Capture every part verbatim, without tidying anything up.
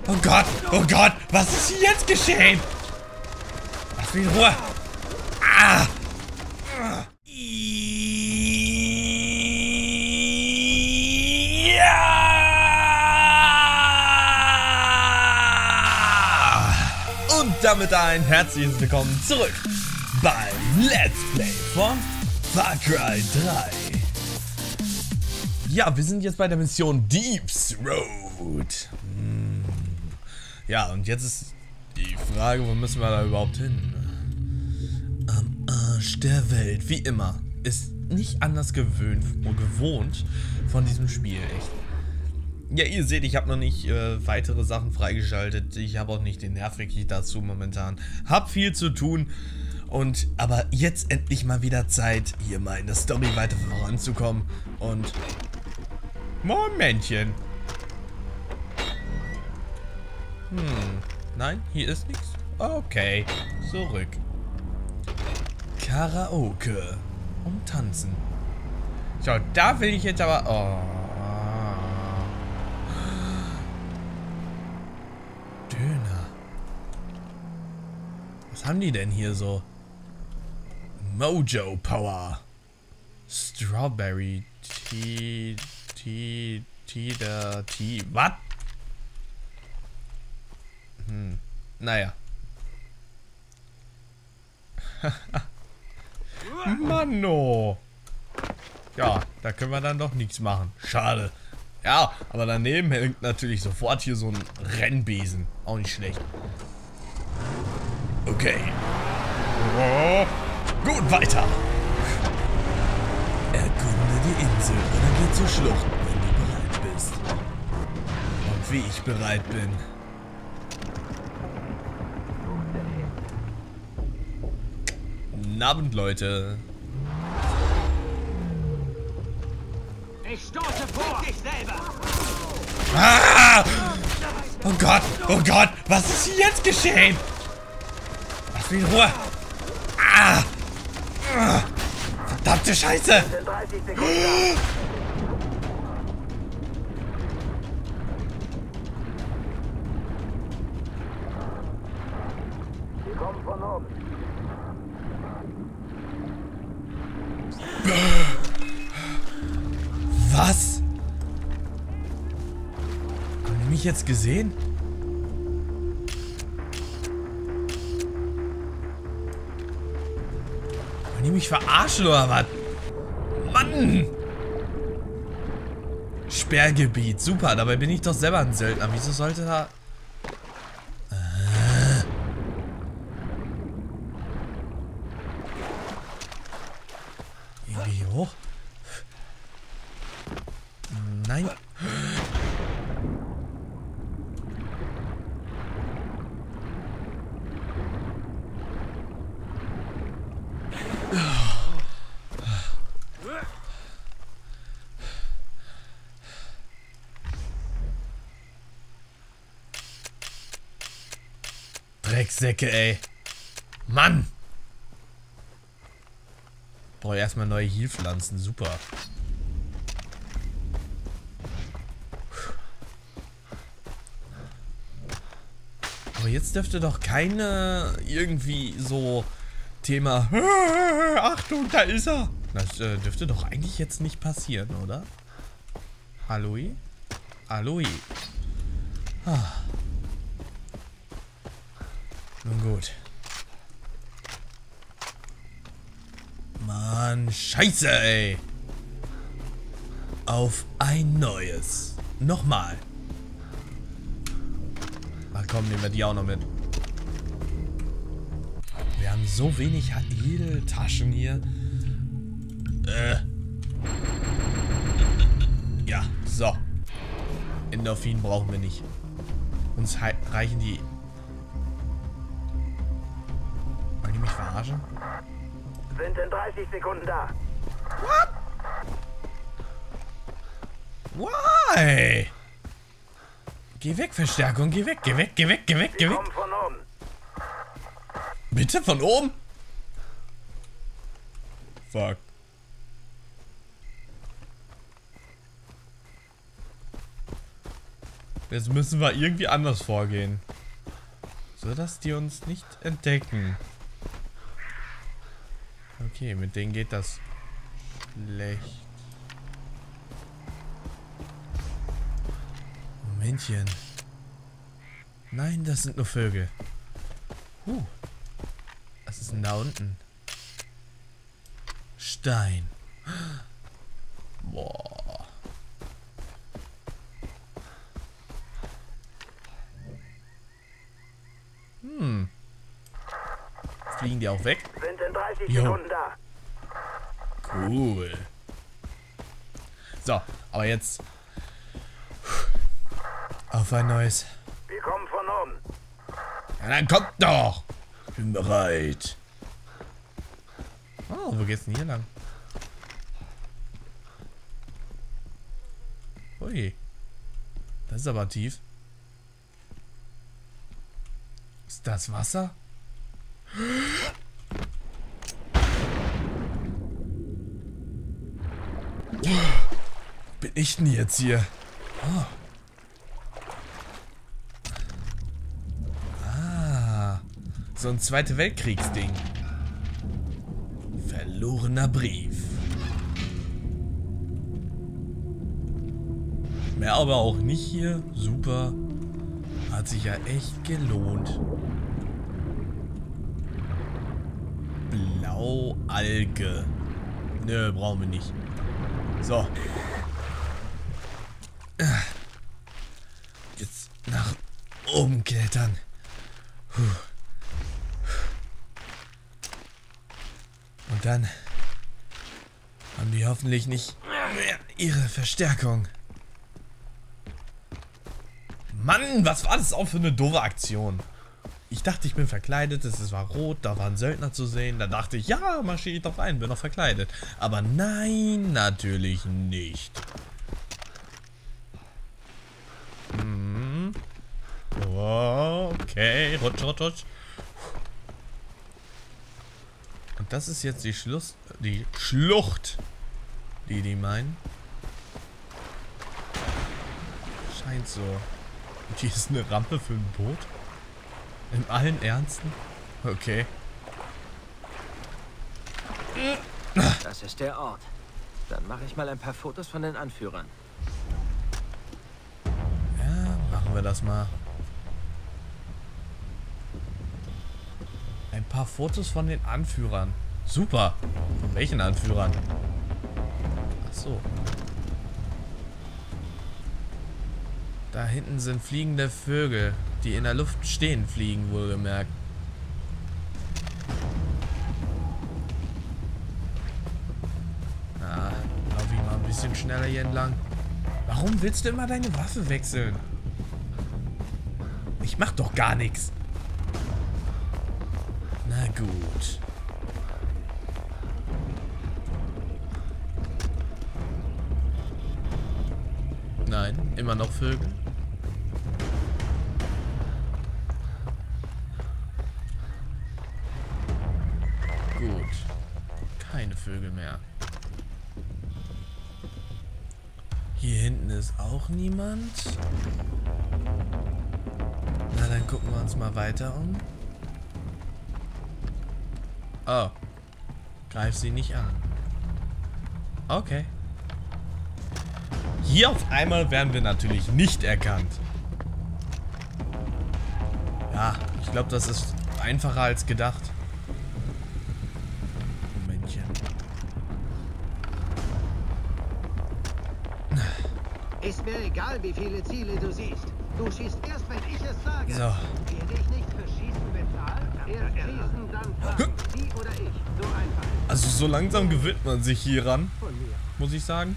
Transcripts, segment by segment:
Oh Gott, oh Gott, was ist hier jetzt geschehen? Lass mich in Ruhe. Ah! Ja! Und damit ein herzliches Willkommen zurück beim Let's Play von Far Cry drei. Ja, wir sind jetzt bei der Mission Deep's Road. Hm. Ja, und jetzt ist die Frage, wo müssen wir da überhaupt hin? Am Arsch der Welt, wie immer. Ist nicht anders gewöhnt, gewohnt von diesem Spiel, echt. Ja, ihr seht, ich habe noch nicht äh, weitere Sachen freigeschaltet. Ich habe auch nicht den Nerv wirklich dazu momentan. Hab viel zu tun. Und, aber jetzt endlich mal wieder Zeit, hier mal in der Story weiter voranzukommen. Und, Momentchen. Hm, nein, hier ist nichts. Okay, zurück. Karaoke und tanzen. So, da will ich jetzt aber... Oh. Döner. Was haben die denn hier so? Mojo Power. Strawberry Tea... Tea... Tea... der Tea... Was? Hm. Naja. Manno. Ja, da können wir dann doch nichts machen. Schade. Ja, aber daneben hängt natürlich sofort hier so ein Rennbesen. Auch nicht schlecht. Okay. Oh. Gut, weiter. Erkunde die Insel oder geh zur Schlucht, wenn du bereit bist. Und wie ich bereit bin. Guten Abend, Leute. Ich stoße vor dich selber. Ah! Oh Gott, oh Gott, was ist hier jetzt geschehen? Lass mich in Ruhe. Ah! Verdammte Scheiße! Wir kommen von oben. Was? Haben die mich jetzt gesehen? Wollen die mich verarschen oder was? Mann! Sperrgebiet, super, dabei bin ich doch selber ein Söldner. Wieso sollte da... Äh. Irgendwie hoch? Nein. Drecksäcke, ey. Mann! Brauche erstmal neue Heilpflanzen, super. Aber jetzt dürfte doch keine irgendwie so Thema Achtung, da ist er. Das äh, dürfte doch eigentlich jetzt nicht passieren, oder? Halloui? Halloui. Ah. Nun gut. Mann, scheiße, ey. Auf ein neues. Nochmal. Ach komm, nehmen wir die auch noch mit. Wir haben so wenig Edeltaschen hier. Äh. Ja, so. Endorphin brauchen wir nicht. Uns reichen die... Wollen die mich verarschen? Sind in dreißig Sekunden da. What? Why? Geh weg, Verstärkung, geh weg, geh weg, geh weg, geh weg, geh Wir weg. kommen von oben. Bitte von oben? Fuck. Jetzt müssen wir irgendwie anders vorgehen. So dass die uns nicht entdecken. Okay, mit denen geht das schlecht. Momentchen. Nein, das sind nur Vögel. Huh. Was ist denn da unten? Stein. Boah. Hm. Fliegen die auch weg? Sind in dreißig Jo. Sekunden da. Cool. So, aber jetzt auf ein neues. Wir kommen von oben. Ja, dann kommt doch. Ich bin bereit. Oh, wo geht's denn hier lang? Ui. Das ist aber tief. Ist das Wasser? Bin ich denn jetzt hier? Oh. Ah. So ein Zweite Weltkriegsding. Verlorener Brief. Mehr aber auch nicht hier. Super. Hat sich ja echt gelohnt. Blaualge. Nö, brauchen wir nicht. So. Jetzt nach oben klettern. Puh. Und dann haben die hoffentlich nicht mehr ihre Verstärkung. Mann, was war das auch für eine doofe Aktion? Ich dachte, ich bin verkleidet, es war rot, da war ein Söldner zu sehen. Da dachte ich, ja, marschiere ich doch rein, bin doch verkleidet. Aber nein, natürlich nicht. Hm. Oh, okay, rutsch, rutsch, rutsch. Und das ist jetzt die Schluss, die Schlucht, die die meinen. Scheint so. Und hier ist eine Rampe für ein Boot. In allen Ernsten? Okay. Das ist der Ort. Dann mache ich mal ein paar Fotos von den Anführern. Ja, machen wir das mal. Ein paar Fotos von den Anführern. Super. Von welchen Anführern? Ach so. Da hinten sind fliegende Vögel, die in der Luft stehen fliegen, wohlgemerkt. Na, laufe ich mal ein bisschen schneller hier entlang. Warum willst du immer deine Waffe wechseln? Ich mach doch gar nichts. Na gut. Nein, immer noch Vögel. Gut. Keine Vögel mehr. Hier hinten ist auch niemand. Na, dann gucken wir uns mal weiter um. Oh. Greif sie nicht an. Okay. Hier auf einmal werden wir natürlich nicht erkannt. Ja, ich glaube, das ist einfacher als gedacht. Momentchen. Ist mir egal, wie viele Ziele du siehst. Du schießt erst, wenn ich es sage. So. Werde ich nicht für Schießen bezahlt? Erst schießen, dann fahren. Sie oder ich. So einfach. Also so langsam gewöhnt man sich hier ran, Von mir. muss ich sagen.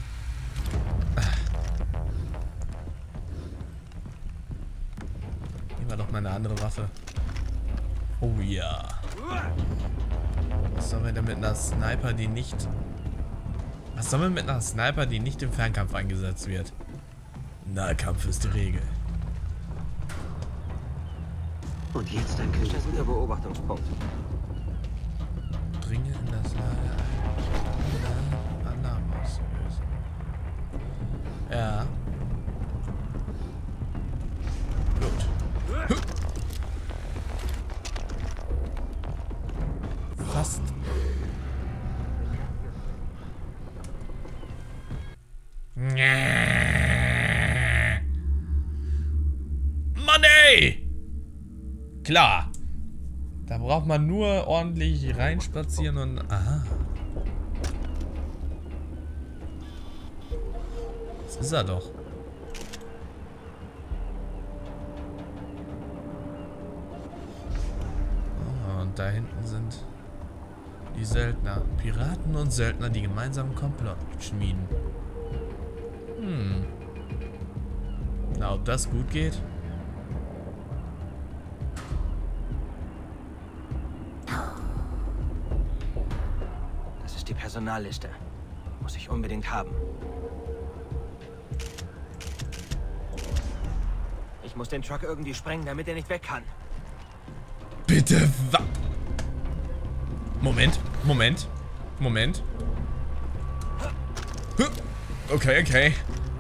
Nehmen wir doch mal eine andere Waffe. Oh ja. Was sollen wir denn mit einer Sniper, die nicht... Was sollen wir mit einer Sniper, die nicht im Fernkampf eingesetzt wird? Nahkampf ist die Regel. Und jetzt ein Das ist ein guter Beobachtungspunkt. Dringe in das Lager ein. Alarm auslösen. Ja. Hey! Klar. Da braucht man nur ordentlich reinspazieren und... Aha. Das ist er doch. Oh, und da hinten sind die Söldner. Piraten und Söldner, die gemeinsam einen Komplott schmieden. Hm. Na, ob das gut geht? Das ist die Personalliste. Muss ich unbedingt haben. Ich muss den Truck irgendwie sprengen, damit er nicht weg kann. Bitte wa... Moment, Moment, Moment. Okay, okay.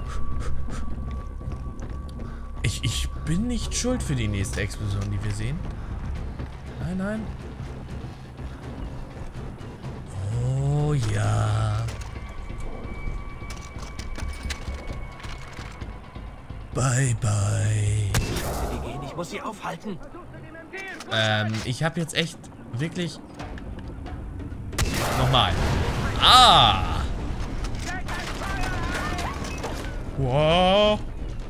Ich, ich bin nicht schuld für die nächste Explosion, die wir sehen. Nein, nein. Oh ja. Bye, bye. Ich muss sie aufhalten. Ähm, ich habe jetzt echt wirklich... Nochmal. Ah! Wow.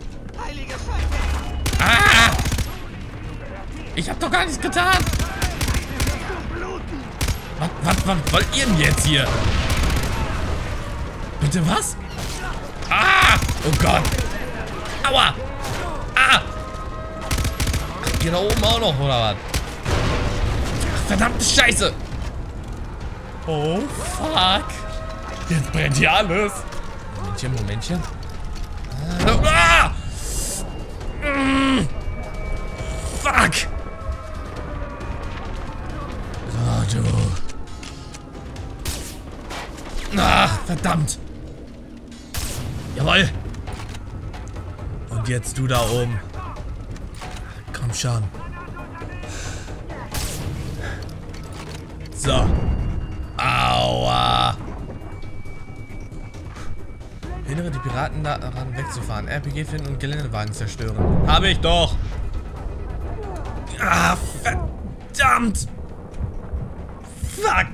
Ah! Ich hab doch gar nichts getan. Was, was, was wollt ihr denn jetzt hier? Bitte was? Ah! Oh Gott. Aua! Ah! Ach, ihr da oben auch noch, oder was? Ach, verdammte Scheiße! Oh, fuck! Jetzt brennt hier alles! Momentchen, Momentchen. Ah! Mm. Fuck! So, du. Ach, verdammt! Jawohl! Und jetzt du da oben. Komm schon. So. Aua. Hindere die Piraten daran wegzufahren. R P G finden und Geländewagen zerstören. Habe ich doch. Ah, verdammt. Fuck.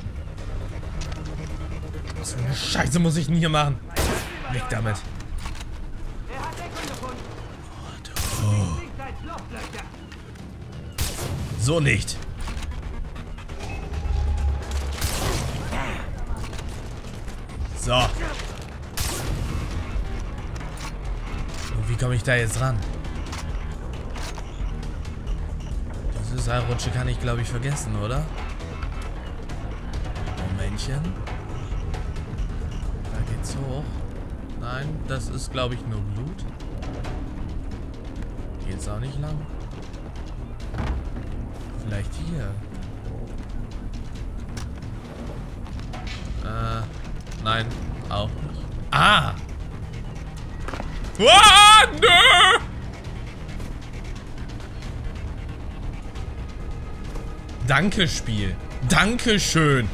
So eine Scheiße muss ich denn hier machen. Weg damit. Oh. So nicht. So. Und wie komme ich da jetzt ran? Diese Seilrutsche kann ich, glaube ich, vergessen, oder? Momentchen. Da geht's hoch. Nein, das ist, glaube ich, nur Blut. Geht's auch nicht lang. Vielleicht hier. Äh, nein, auch nicht. Ah! Ah, nö! Danke, Spiel. Dankeschön.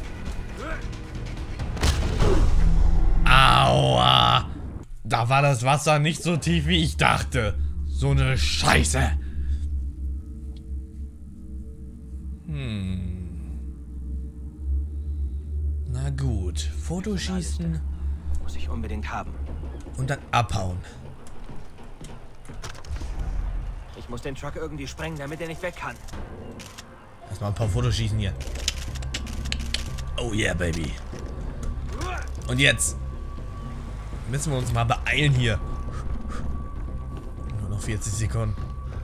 Aua. Da war das Wasser nicht so tief, wie ich dachte. So eine Scheiße. Hm. Na gut. Fotoschießen. Muss ich unbedingt haben. Und dann abhauen. Ich muss den Truck irgendwie sprengen, damit er nicht weg kann. Erstmal ein paar Fotos schießen hier. Oh yeah, baby. Und jetzt müssen wir uns mal beeilen hier. Nur noch vierzig Sekunden.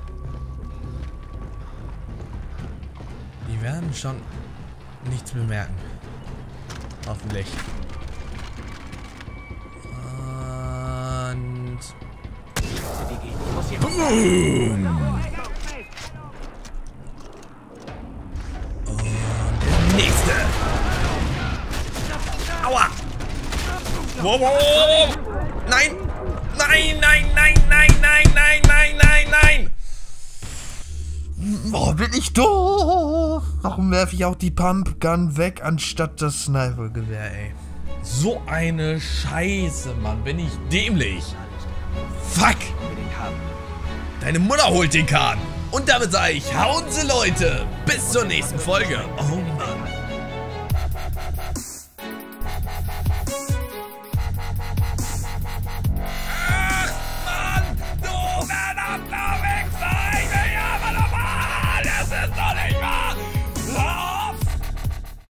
Die werden schon nichts bemerken. Hoffentlich. Und... Boom! Und der nächste. Aua! Wow, wow, wow. Nein! Nein, nein, nein, nein, nein, nein, nein, nein, nein! Oh, bin ich doof! Warum werfe ich auch die Pumpgun weg, anstatt das Snipergewehr, ey? So eine Scheiße, Mann. Bin ich dämlich. Fuck! Deine Mutter holt den Kahn. Und damit sage ich, hauen Sie Leute. Bis zur nächsten Folge. Oh Mann.